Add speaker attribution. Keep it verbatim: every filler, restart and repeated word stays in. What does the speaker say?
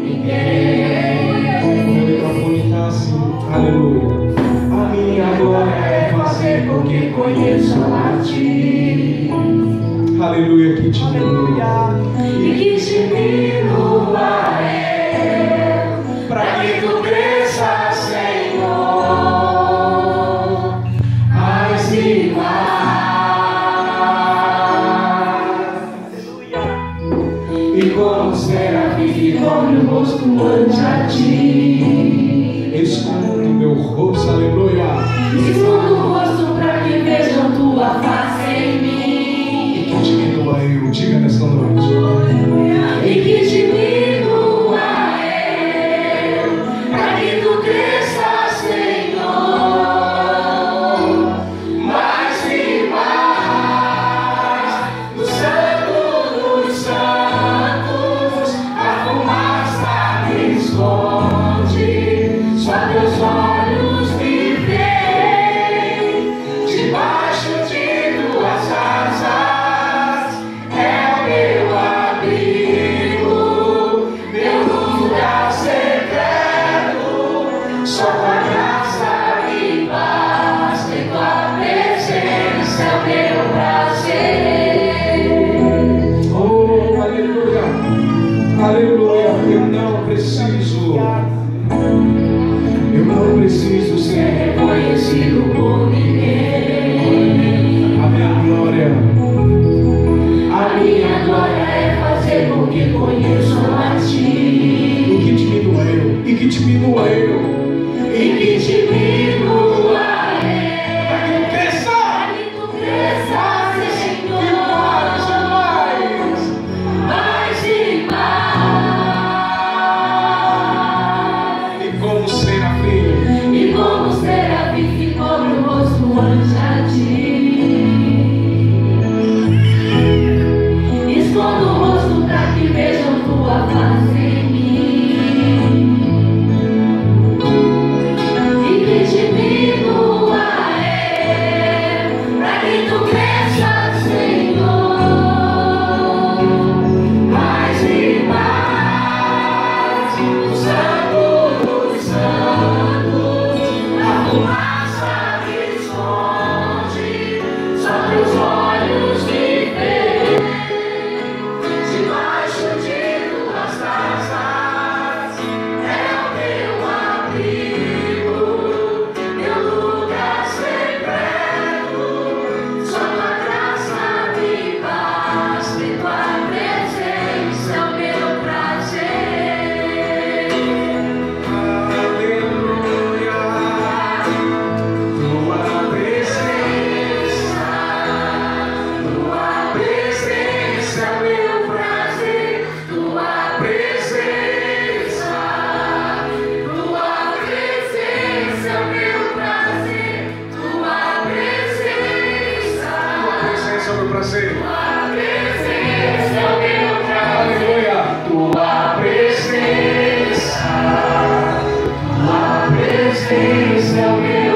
Speaker 1: ninguém.
Speaker 2: O microfone está assim. Aleluia. A minha glória é fazer com que conheçam a ti. Aleluia, que diminua.
Speaker 1: E que diminua eu, para que tu cresças, Senhor, mais e mais. E como serafim que cobre o rosto ante a ti.
Speaker 2: Escondo meu rosto, aleluia.
Speaker 1: Escondo o rosto para que vejam tua face em mim.
Speaker 2: E que diminua eu, diga nesta noite.
Speaker 1: E que diminua eu, para que tu cresças, Senhor, mais e mais. No Santo dos Santos, a fumaça me esconde, só teus olhos me veem, debaixo de tuas asas é o meu abrigo, meu lugar secreto, só tua graça e paz, em tua presença é o meu prazer.
Speaker 2: Oh, aleluia. Aleluia. Eu não preciso. Eu não preciso
Speaker 1: Ser
Speaker 2: ser.
Speaker 1: reconhecido por ninguém.
Speaker 2: A minha glória.
Speaker 1: A minha glória é fazer com que conheçam a ti.
Speaker 2: E que diminua eu. E que diminua eu.
Speaker 1: E que diminua
Speaker 2: Para que
Speaker 1: eu,
Speaker 2: tu cresça.
Speaker 1: para que tu cresças, Senhor,
Speaker 2: Mais
Speaker 1: mais e mais.
Speaker 2: e mais. E como serafim.
Speaker 1: E como serafim que cobre o rosto ante a ti. Escondo o rosto para que vejam tua face em mim. E que diminua eu, para que tu cresças, Senhor, mais e mais. O Santo dos Santos, a fumaça me esconde, só teus olhos me veem, debaixo de tuas asas é o meu abrigo, meu lugar secreto, só tua graça me basta, em tua presença é o meu prazer.
Speaker 2: Aleluia. Tua presença.
Speaker 1: Tua presença é o meu prazer, tua presença, tua presença é o meu prazer, tua presença,
Speaker 2: Tua presença é o meu prazer.
Speaker 1: tua presença é o meu prazer,
Speaker 2: Aleluia.
Speaker 1: tua presença, tua presença é o meu